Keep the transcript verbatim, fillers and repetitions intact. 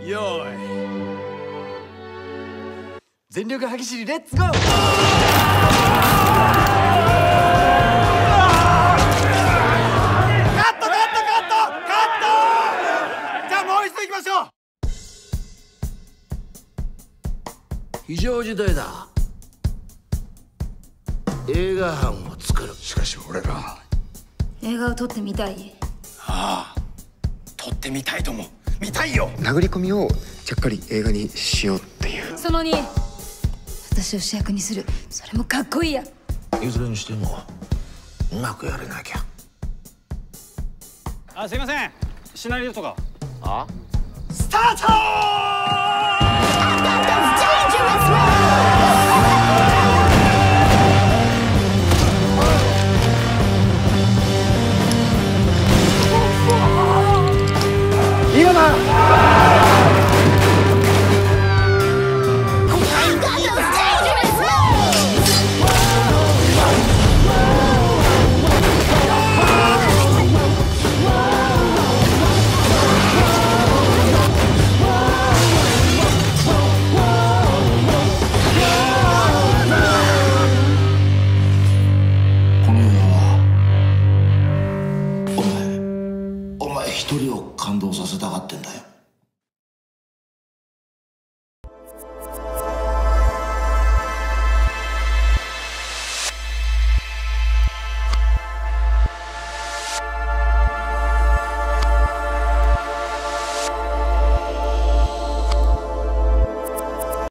よーい、全力歯ぎしりレッツゴー。カットカットカットカット。じゃあもう一度行きましょう。 非常事態だ。映画班を作る。 しかし俺ら映画を撮ってみたい。 ああ、撮ってみたいとも。見たいよ。 殴り込みをちゃっかり映画にしようっていう。 そのに、私を主役にする。それもかっこいいや。 いずれにしてもうまくやれなきゃ。 あ、すいません。シナリオとか。 スタート。